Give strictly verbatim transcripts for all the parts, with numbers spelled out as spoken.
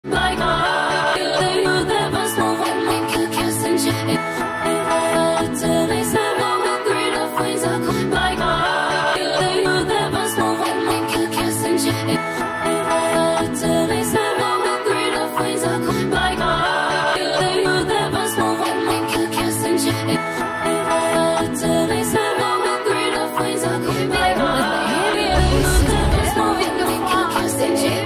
Like I you never smoke when we could kiss and shit. Till they said no great of ways I could. Like I you never smoke when we could kiss and shit. Till they said no great of ways I could. Like I you never smoke when we could kiss and shit. Till they said no great of ways I could. Like I you never smoke when we could kiss and shit.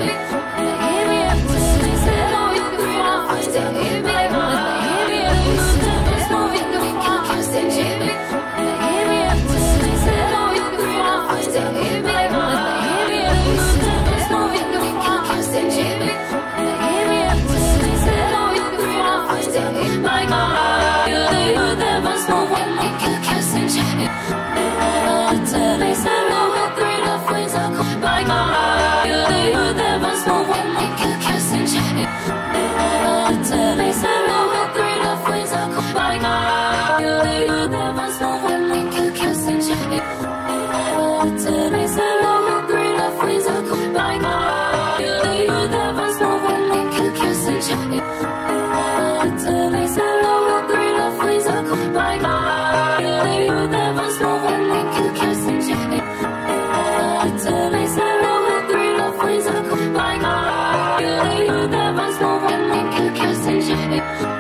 Like I you never smoke when we could kiss and shit. Till they said no great of ways I could. Like I you never smoke when we could kiss and shit. Till they said no great of ways I could. Like I you never smoke when we could kiss and shit. Till they said no great of ways I could. Like I you never smoke when we could kiss and shit. Till they said no great of ways I could. Like I you never smoke when we could kiss and shit. Till they said no great of ways I could. Like I you never smoke when we could kiss and shit.